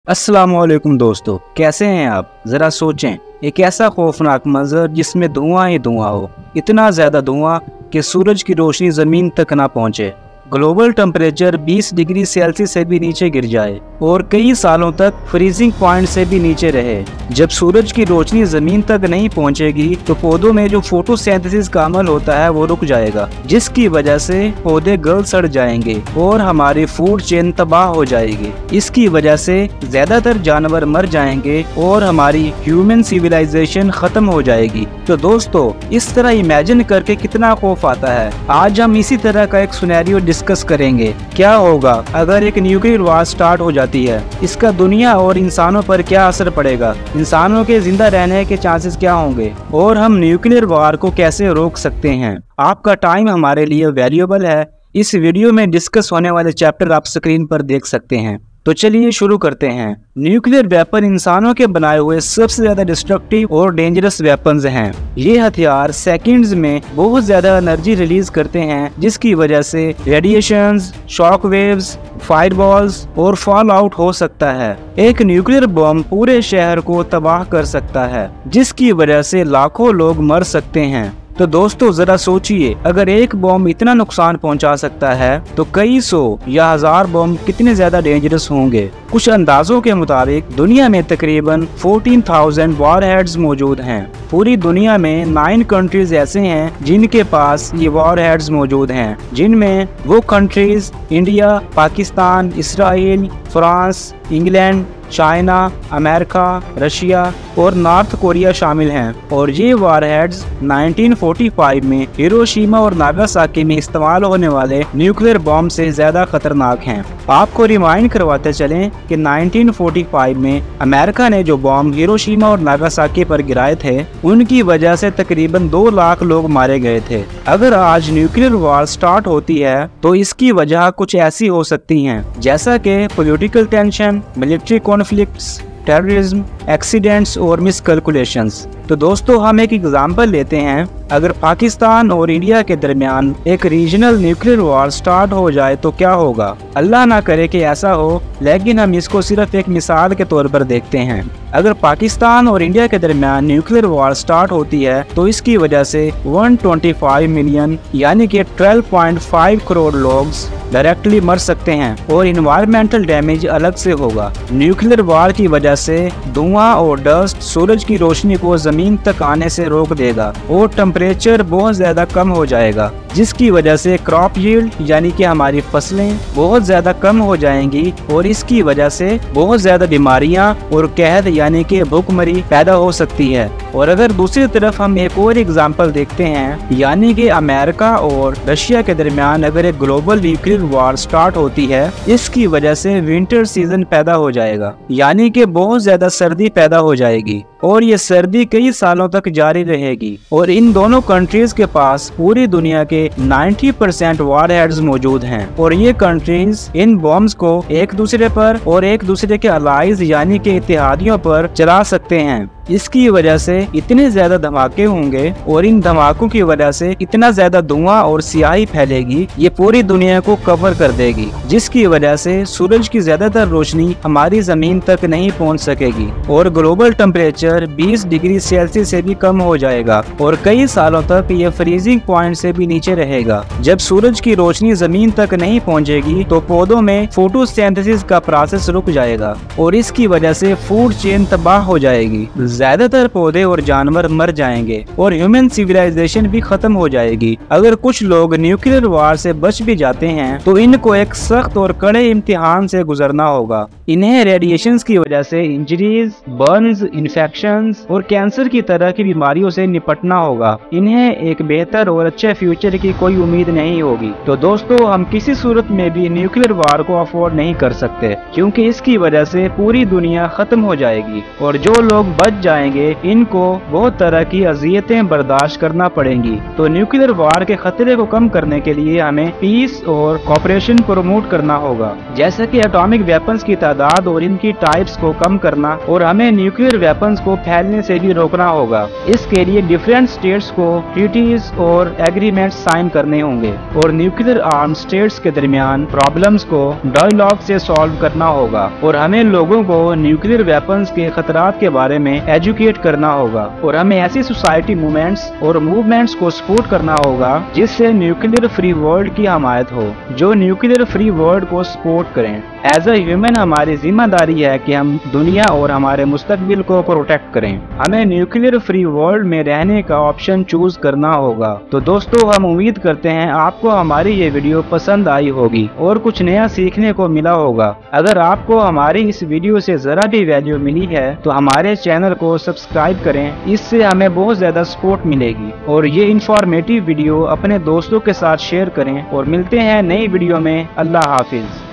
अस्सलाम वालेकुम दोस्तों, कैसे हैं आप? ज़रा सोचें, एक ऐसा खौफनाक मंजर जिसमें धुआं ही धुआं हो, इतना ज़्यादा धुआं कि सूरज की रोशनी ज़मीन तक ना पहुंचे। ग्लोबल टेम्परेचर 20 डिग्री सेल्सियस से भी नीचे गिर जाए और कई सालों तक फ्रीजिंग पॉइंट से भी नीचे रहे। जब सूरज की रोशनी जमीन तक नहीं पहुंचेगी तो पौधों में जो फोटोसिंथेसिस का अमल होता है वो रुक जाएगा, जिसकी वजह से पौधे गल सड़ जाएंगे और हमारी फूड चेन तबाह हो जाएगी। इसकी वजह से ज्यादातर जानवर मर जाएंगे और हमारी ह्यूमन सिविलाइजेशन खत्म हो जाएगी। तो दोस्तों, इस तरह इमेजिन करके कितना खौफ आता है। आज हम इसी तरह का एक सिनेरियो डिस्कस करेंगे। क्या होगा अगर एक न्यूक्लियर वॉर स्टार्ट हो जाती है? इसका दुनिया और इंसानों पर क्या असर पड़ेगा? इंसानों के जिंदा रहने के चांसेस क्या होंगे और हम न्यूक्लियर वॉर को कैसे रोक सकते हैं? आपका टाइम हमारे लिए वैल्यूएबल है। इस वीडियो में डिस्कस होने वाले चैप्टर आप स्क्रीन पर देख सकते हैं। तो चलिए शुरू करते हैं। न्यूक्लियर वेपन इंसानों के बनाए हुए सबसे ज्यादा डिस्ट्रक्टिव और डेंजरस वेपन्स हैं। ये हथियार सेकंड्स में बहुत ज्यादा एनर्जी रिलीज करते हैं, जिसकी वजह से रेडिएशंस, शॉक वेव्स, फायरबॉल्स और फॉल आउट हो सकता है। एक न्यूक्लियर बम पूरे शहर को तबाह कर सकता है, जिसकी वजह से लाखों लोग मर सकते हैं। तो दोस्तों, जरा सोचिए, अगर एक बम इतना नुकसान पहुंचा सकता है तो कई सौ या हजार बम कितने ज्यादा डेंजरस होंगे। कुछ अंदाजों के मुताबिक दुनिया में तकरीबन 14,000 वॉरहेड्स मौजूद हैं। पूरी दुनिया में 9 कंट्रीज ऐसे हैं जिनके पास ये वॉरहेड्स मौजूद हैं, जिनमें वो countries India, Pakistan, Israel, France, England, China, America, Russia और नॉर्थ कोरिया शामिल हैं। और ये वॉरहेड्स 1945 में हिरोशिमा और नागासाकी में इस्तेमाल होने वाले न्यूक्लियर बम से ज्यादा खतरनाक हैं। आपको रिमाइंड करवाते चलें कि 1945 में अमेरिका ने जो बम हिरोशिमा और नागासाकी पर गिराए थे, उनकी वजह से तकरीबन 2 लाख लोग मारे गए थे। अगर आज न्यूक्लियर वॉर स्टार्ट होती है तो इसकी वजह कुछ ऐसी हो सकती हैं, जैसा कि political tension, military conflicts, terrorism, accidents और मिसकैलकुलेशंस। तो दोस्तों, हम एक एग्जांपल लेते हैं। अगर पाकिस्तान और इंडिया के दरमियान एक रीजनल न्यूक्लियर वॉर स्टार्ट हो जाए तो क्या होगा? अल्लाह ना करे कि ऐसा हो, लेकिन हम इसको सिर्फ एक मिसाल के तौर पर देखते हैं। अगर पाकिस्तान और इंडिया के दरमियान न्यूक्लियर वॉर स्टार्ट होती है तो इसकी वजह से 125 मिलियन यानी कि 12.5 करोड़ लोग डायरेक्टली मर सकते हैं और इन्वायरमेंटल डैमेज अलग से होगा। न्यूक्लियर वॉर की वजह से धुआं और डस्ट सूरज की रोशनी को जमीन तक आने से रोक देगा और टेम्परेचर बहुत ज्यादा कम हो जाएगा, जिसकी वजह से क्रॉप यील्ड यानी कि हमारी फसलें बहुत ज्यादा कम हो जाएंगी और इसकी वजह से बहुत ज्यादा बीमारियां और कहत यानी कि भूखमरी पैदा हो सकती है। और अगर दूसरी तरफ हम एक और एग्जांपल देखते हैं, यानी कि अमेरिका और रशिया के दरमियान अगर एक ग्लोबल न्यूक्लियर वॉर स्टार्ट होती है, इसकी वजह से विंटर सीजन पैदा हो जाएगा, यानी कि बहुत ज्यादा सर्दी पैदा हो जाएगी और ये सर्दी कई सालों तक जारी रहेगी। और इन दोनों कंट्रीज के पास पूरी दुनिया के 90% वॉरहेड्स मौजूद हैं और ये कंट्रीज इन बॉम्ब्स को एक दूसरे पर और एक दूसरे के अलाइज यानी के इत्तेहादियों पर चला सकते हैं। इसकी वजह से इतने ज्यादा धमाके होंगे और इन धमाकों की वजह से इतना ज्यादा धुआं और स्याही फैलेगी, ये पूरी दुनिया को कवर कर देगी, जिसकी वजह से सूरज की ज्यादातर रोशनी हमारी जमीन तक नहीं पहुंच सकेगी और ग्लोबल टेम्परेचर 20 डिग्री सेल्सियस से भी कम हो जाएगा और कई सालों तक ये फ्रीजिंग पॉइंट से भी नीचे रहेगा। जब सूरज की रोशनी जमीन तक नहीं पहुंचेगी तो पौधों में फोटोसिंथेसिस का प्रोसेस रुक जाएगा और इसकी वजह से फूड चेन तबाह हो जाएगी। ज्यादातर पौधे और जानवर मर जाएंगे और ह्यूमन सिविलाइजेशन भी खत्म हो जाएगी। अगर कुछ लोग न्यूक्लियर वॉर से बच भी जाते हैं तो इनको एक सख्त और कड़े इम्तिहान से गुजरना होगा। इन्हें रेडिएशंस की वजह से इंजरीज, बर्न्स, इन्फेक्शंस और कैंसर की तरह की बीमारियों से निपटना होगा। इन्हें एक बेहतर और अच्छे फ्यूचर की कोई उम्मीद नहीं होगी। तो दोस्तों, हम किसी सूरत में भी न्यूक्लियर वॉर को अफोर्ड नहीं कर सकते, क्योंकि इसकी वजह से पूरी दुनिया खत्म हो जाएगी और जो लोग बच बच जाएंगे इनको बहुत तरह की अजियतें बर्दाश्त करना पड़ेंगी। तो न्यूक्लियर वार के खतरे को कम करने के लिए हमें पीस और कोऑपरेशन प्रमोट करना होगा, जैसे कि एटॉमिक वेपन्स की तादाद और इनकी टाइप्स को कम करना, और हमें न्यूक्लियर वेपन्स को फैलने से भी रोकना होगा। इसके लिए डिफरेंट स्टेट्स को ट्रीटीज और एग्रीमेंट साइन करने होंगे और न्यूक्लियर आर्म स्टेट्स के दरमियान प्रॉब्लम्स को डायलॉग से सॉल्व करना होगा, और हमें लोगों को न्यूक्लियर वेपन्स के खतरात के बारे में एजुकेट करना होगा, और हमें ऐसी सोसाइटी मूवमेंट्स और मूवमेंट्स को सपोर्ट करना होगा जिससे न्यूक्लियर फ्री वर्ल्ड की हमायत हो, जो न्यूक्लियर फ्री वर्ल्ड को सपोर्ट करें। एज अ ह्यूमन हमारी जिम्मेदारी है कि हम दुनिया और हमारे मुस्तकबिल को प्रोटेक्ट करें। हमें न्यूक्लियर फ्री वर्ल्ड में रहने का ऑप्शन चूज करना होगा। तो दोस्तों, हम उम्मीद करते हैं आपको हमारी ये वीडियो पसंद आई होगी और कुछ नया सीखने को मिला होगा। अगर आपको हमारी इस वीडियो से जरा भी वैल्यू मिली है तो हमारे चैनल को सब्सक्राइब करें, इससे हमें बहुत ज्यादा सपोर्ट मिलेगी। और ये इंफॉर्मेटिव वीडियो अपने दोस्तों के साथ शेयर करें और मिलते हैं नई वीडियो में। अल्लाह हाफिज।